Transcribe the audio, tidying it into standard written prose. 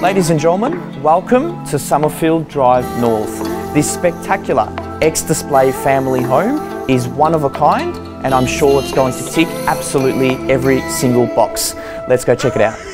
Ladies and gentlemen, welcome to Somerfield Drive North. This spectacular ex-display family home is one of a kind, and I'm sure it's going to tick absolutely every single box. Let's go check it out.